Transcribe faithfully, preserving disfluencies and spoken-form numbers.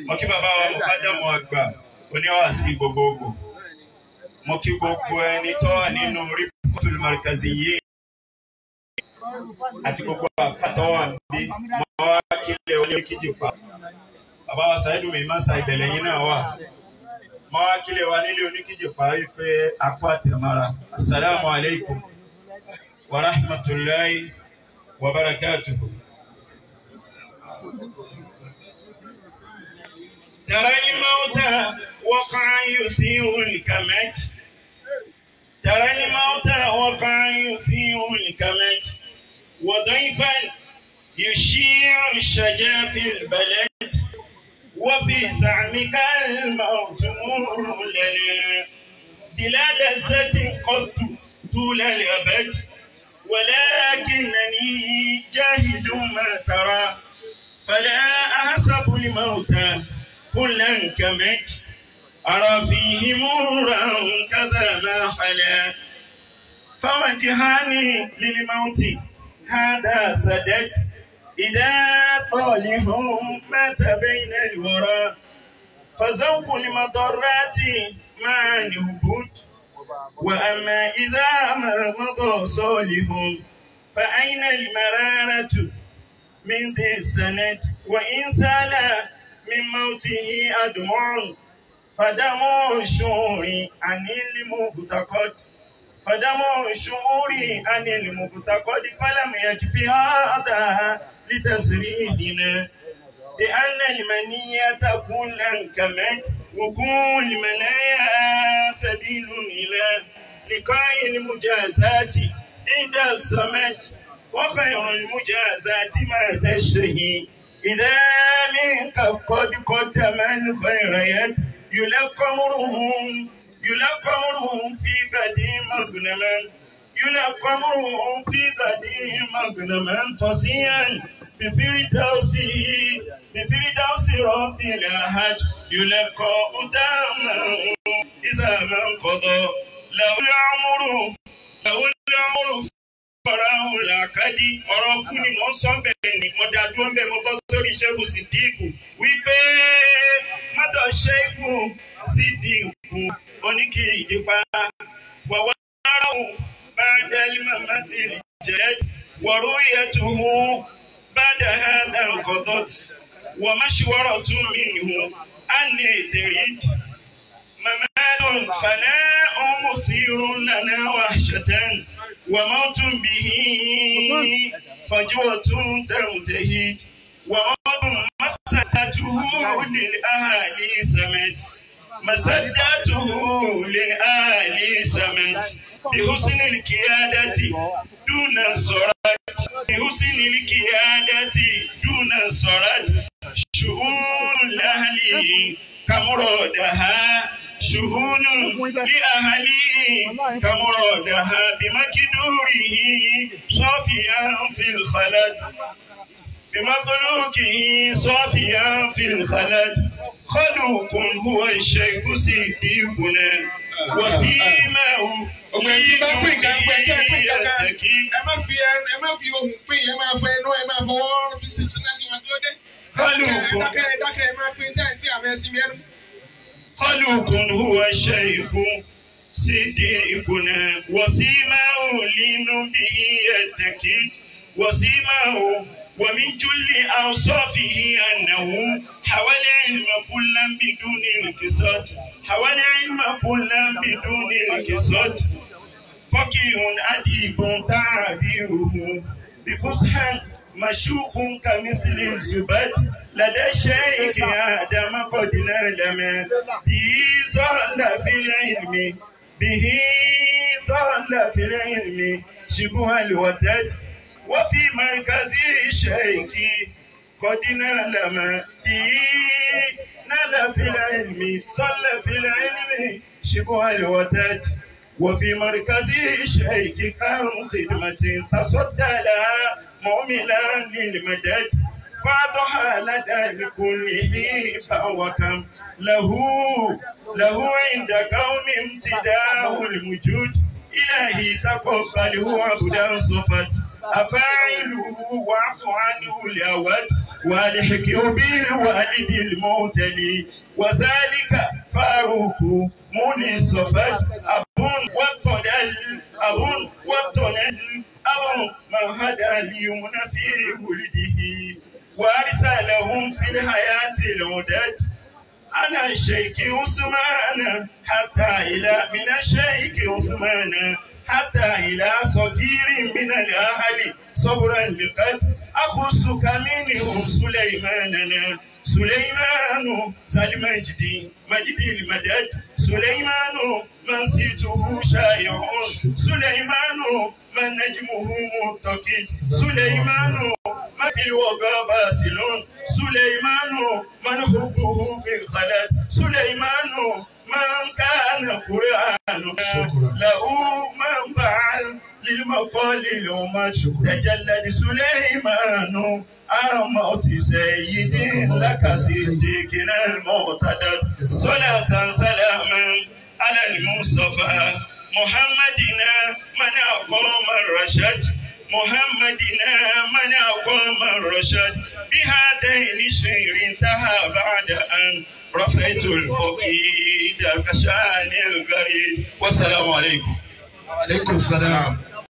mo kí bàbá wa mọ̀kádàmù àgbà oníwàásí gbogbogbò mo kí gbogbo ẹni tó wà nínú Ribqatul Markaziyyin àti gbogbo àfàtọ́ wà níbí mo wá kílẹ̀ Oníkíjìpá bàbá wa Sàídù Mímásà ìbẹ̀lẹ̀ yín náà wà mo wá kílẹ̀ wa nílé Oníkíjìpá wípé akọ àtẹ̀mára assalamu alaikum wa rahmatullahi wa barakatuhu. ترى الموت وقع يثير الكمج ترى الموت وقع يثير الكمج وضيفا يشيع الشجا في البلد وفي زعمك الموت مر لنا بلا لذة قط طول الأبد ولكنني جاهد ما ترى فلا أحسب الموت كلا كمك أرى فيه مرا كذا ما حلا فوجهاني للموت هذا سدد إذا طالهم مات بين الورى فذوق المضرات مع الهبوط وأما إذا ما مضى صالحهم فأين المرارة من ذي السند وإن سال من موته أدمع فدمع الشعور عن المفتقد فدمع الشعور عن المفتقد فلم يكفي هذا لتسريحنا لأن المنية كلا كمك وكل منايا سبيل إلى لقاء المجازات عند الصمد وخير المجازات ما تشتهي إذا منك قد قدم الخير يد يلقى مرهم يلقى مرهم في قديم مغنما يلقى مرهم في قديم مغنما فصيا بفردوسه بفردوس رب الأحد يلقى أتاما إذا من قضى له العمر له العمر Farahu làkàdí ọ̀rọ̀ kú ni mo ń sọ bẹ́ẹ̀ ni mo dá dúró bẹ́ẹ̀ mo bọ́ sórí Ṣẹ́gun Sídíkù wípé mọ́tò Ṣẹ́gun Sídíkù Oníkíjìpá wàwá aráhùn bá dálí màmá ti lè jẹ́ wọ̀rú yẹtuhu bá dá hàdà nkọ́dọ̀t wọ́n má ṣíwọ́rọ̀ tún mí nìhu á ní ètèrìd mamadun fana ọmọ sírun lana wàṣẹtẹ́n. وموت به فجوة تمتهد وموت مسدته للأهالي سمت مسدته للأهالي سمت بحسن القيادة دون الصرد بحسن القيادة دون الصرد شؤون الأهل كمرادها شهون لأهلي كمرادها بمكدوره صافيا في الخلد بمخلوقه صافيا في الخلد خلوق هو الشيخ سيدنا وسيمه ògbẹ́yìn bá pín nǹkan gbẹ́jẹ́ pín kankan ẹ má fi ẹ má fi ohùn pín ẹ má fọ ẹnu ẹ má fọwọ́ fi ṣe ṣe ṣe wọn kí ló dé. dákẹ́ dákẹ́ ẹ má pín tẹ́ ẹ fi àmì ẹsìn mẹ́rù. خلوق هو الشيخ صديقنا وسيمه لين به يتكيد وسيمه ومن جل أوصافه أنه حوى العلم كلا بدون انكساد حوى العلم كلا بدون انكساد فقيه أديب تعبيره بفصحى مشوق كمثل الزبد لدى الشيخ آدم قد نالم به ظل في العلم به ظل في العلم شبه الودد وفي مركز الشيخ قد نالم به نال في العلم صل في العلم شبه الودد وفي مركز الشيخ كان خدمة تصدى لها مؤملا للمدد فاضحى لدى الكل حيفا وكم له له عند قوم امتداه الموجود إلهي تقبله عبدا صفت أفاعله واعف عنه الأود والحكه بالوالد المعتلي وذلك فاروق مولي صفد أبون وطنل أبون وطنل أبون ما هدى اليمن في ولده وأرسلهم في الحياة العدد أنا الشيخ عثمان حتى إلى من الشيخ عثمان حتى إلى صغير من الأهل صبرا لقد أخصك منهم سليمان سليمان سالم مجدي مجدي المدد سليمان من سيته شايع سليمان من نجمه متقد سليمان من في الوغى باسل سليمان من حبه في الخلد سليمان من كان قرآن له منبع للمقال الأمة تجلد سليمان عن موت سيد لك صديقنا المعتدل صلاة سلاما على المصطفى محمدنا من أقام الرشد محمدنا من أقام الرشد بهذين الشهر انتهى بعد أن رفعت الفقيد كشان الغريب والسلام عليكم. وعليكم السلام.